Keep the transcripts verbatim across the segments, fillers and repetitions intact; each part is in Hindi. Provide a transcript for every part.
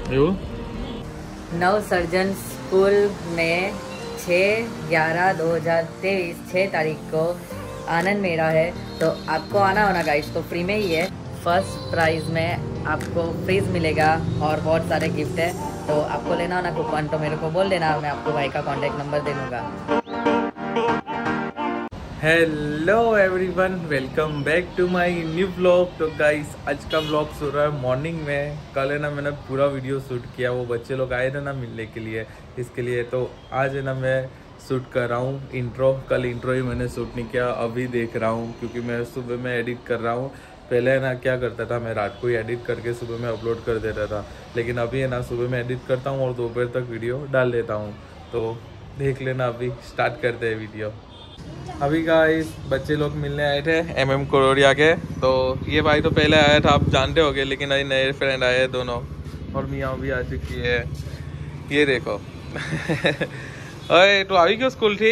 नवसर्जन स्कूल में छः ग्यारह दो हज़ार तेईस छः तारीख को आनंद मेला है, तो आपको आना होना गाइस। तो फ्री में ही है। फर्स्ट प्राइज़ में आपको फ्रीज मिलेगा और बहुत सारे गिफ्ट है। तो आपको लेना होना कूपन तो मेरे को बोल देना, मैं आपको भाई का कॉन्टैक्ट नंबर दे दूँगा। Hello everyone, welcome back to my new vlog. तो गाइस आज का व्लॉग शुरू रहा है मॉर्निंग में। कल है ना मैंने पूरा वीडियो शूट किया, वो बच्चे लोग आए थे ना मिलने के लिए, इसके लिए। तो आज है ना मैं शूट कर रहा हूँ इंट्रो। कल इंट्रो ही मैंने शूट नहीं किया, अभी देख रहा हूँ क्योंकि मैं सुबह में एडिट कर रहा हूँ। पहले है ना क्या करता था, मैं रात को ही एडिट करके सुबह में अपलोड कर देता था, लेकिन अभी है ना सुबह में एडिट करता हूँ और दोपहर तक वीडियो डाल देता हूँ। तो देख लेना, अभी स्टार्ट करते हैं वीडियो। अभी गाइस बच्चे लोग मिलने आए थे एम एम कोरोरिया के। तो ये भाई तो पहले आया था, आप जानते होंगे, लेकिन अभी नए फ्रेंड आए हैं दोनों, और मियाँ भी आ चुकी है। ये देखो अरे तो अभी क्यों स्कूल थी?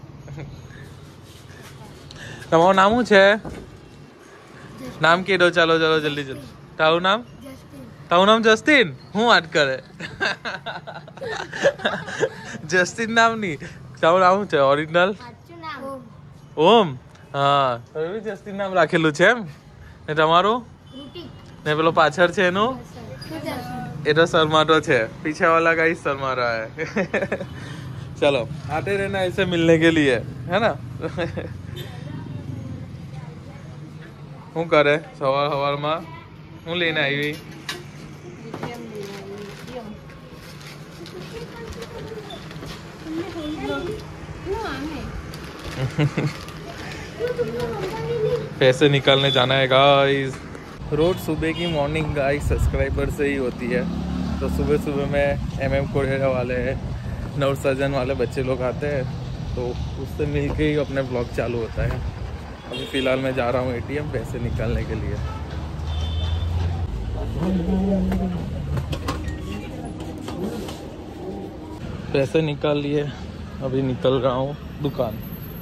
તમારું નામ શું છે? નામ કીધો, ચાલો ચાલો જલ્દી જલ્દી। તારું નામ? તારું નામ જસ્ટિન? હું વાત કરે જસ્ટિન નામ ની, તારું નામ શું છે ઓરિજિનલ? ઓમ। હા, હવે જસ્ટિન નામ રાખેલું છે એમ ને? તમારું? ને પેલો પાછળ છે એનું? એ તો शर्माटो છે, पीछे वाला का ही शर्मा रहा है। चलो आते रहना ऐसे मिलने के लिए, है ना। શું કરે સવાર સવારમાં? હું લઈને આવી? पैसे निकालने जाना है गाइस। रोज सुबह की मॉर्निंग गाइस सब्सक्राइबर से ही होती है। तो सुबह सुबह में एम एम कोरेरा वाले नवसर्जन वाले बच्चे लोग आते हैं, तो उससे मिलके ही अपने ब्लॉग चालू होता है। अभी फ़िलहाल मैं जा रहा हूँ एटीएम पैसे निकालने के लिए। पैसे निकाल लिए, अभी निकल रहा हूँ दुकान।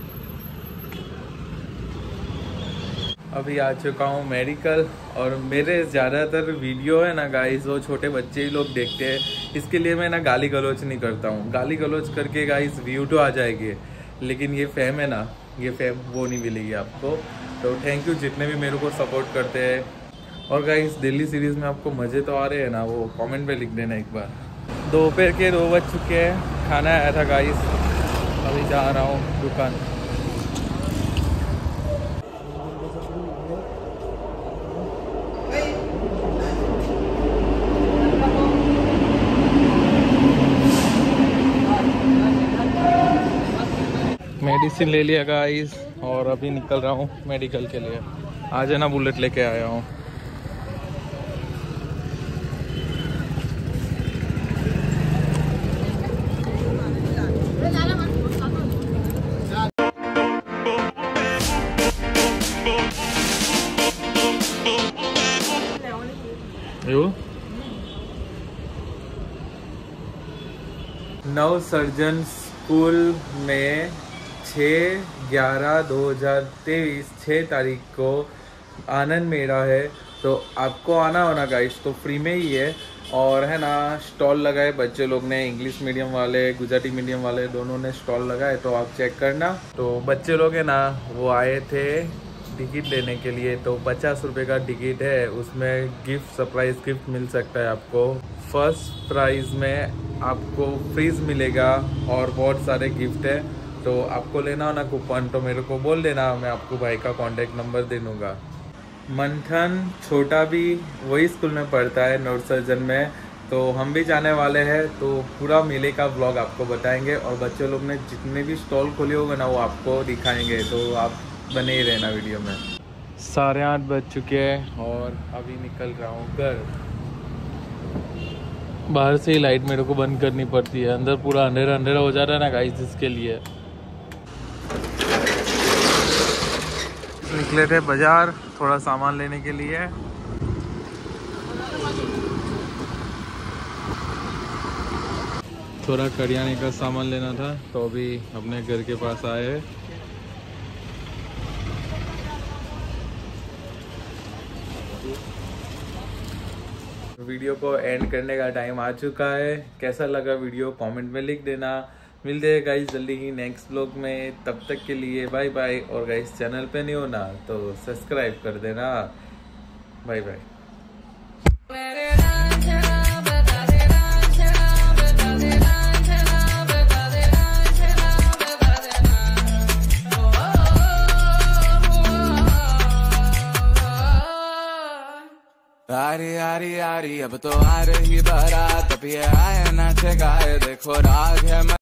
अभी आ चुका हूँ मेडिकल, और मेरे ज़्यादातर वीडियो है ना गाइस वो छोटे बच्चे ही लोग देखते हैं, इसके लिए मैं ना गाली गलौज नहीं करता हूँ। गाली गलौज करके गाइस व्यू तो आ जाएगी, लेकिन ये फेम है ना, ये फेम वो नहीं मिलेगी आपको। तो थैंक यू जितने भी मेरे को सपोर्ट करते हैं। और गाइस दिल्ली सीरीज़ में आपको मज़े तो आ रहे हैं ना, वो कमेंट में लिख देना एक बार। दोपहर के दो बज चुके हैं, खाना आया था गाइस, अभी जा रहा हूँ दुकान। मेडिसिन ले लिया गाइस, और अभी निकल रहा हूँ मेडिकल के लिए। आज है ना बुलेट लेके आया हूँ। नवसर्जन स्कूल में छः ग्यारह दो हज़ार तेईस छः तारीख को आनंद मेला है, तो आपको आना होना गाइस। तो फ्री में ही है, और है ना स्टॉल लगाए बच्चे लोग ने, इंग्लिश मीडियम वाले गुजराती मीडियम वाले दोनों ने स्टॉल लगाए, तो आप चेक करना। तो बच्चे लोग है ना वो आए थे टिकट लेने के लिए, तो पचास रुपये का टिकट है, उसमें गिफ्ट सरप्राइज गिफ्ट मिल सकता है आपको। फर्स्ट प्राइज़ में आपको फ्रीज मिलेगा और बहुत सारे गिफ्ट है। तो आपको लेना हो ना कूपन तो मेरे को बोल देना, मैं आपको भाई का कॉन्टैक्ट नंबर दे दूँगा। मंथन छोटा भी वही स्कूल में पढ़ता है नवसर्जन में, तो हम भी जाने वाले हैं। तो पूरा मेले का व्लॉग आपको बताएंगे, और बच्चे लोग ने जितने भी स्टॉल खोले होंगे ना वो आपको दिखाएंगे, तो आप बने ही रहना वीडियो में। साढ़े आठ बज चुके हैं और अभी निकल रहा हूँ घर। बाहर से ही लाइट मेरे को बंद करनी पड़ती है, अंदर पूरा अंधेरा अंधेरा हो जाता है ना गाइस, इसके लिए। निकले थे बाजार थोड़ा सामान लेने के लिए। थोड़ा करियाने का सामान लेना था, तो अभी अपने घर के पास आए। वीडियो को एंड करने का टाइम आ चुका है। कैसा लगा वीडियो कमेंट में लिख देना। मिलते हैं गाइस जल्दी ही नेक्स्ट ब्लॉग में, तब तक के लिए बाय बाय। और गाइस चैनल पे नहीं हो ना तो सब्सक्राइब कर देना। Bye bye. आरी आरी आरी अब तो आ रही बारात, अब ये आए ना ठेकाए, देखो राग है।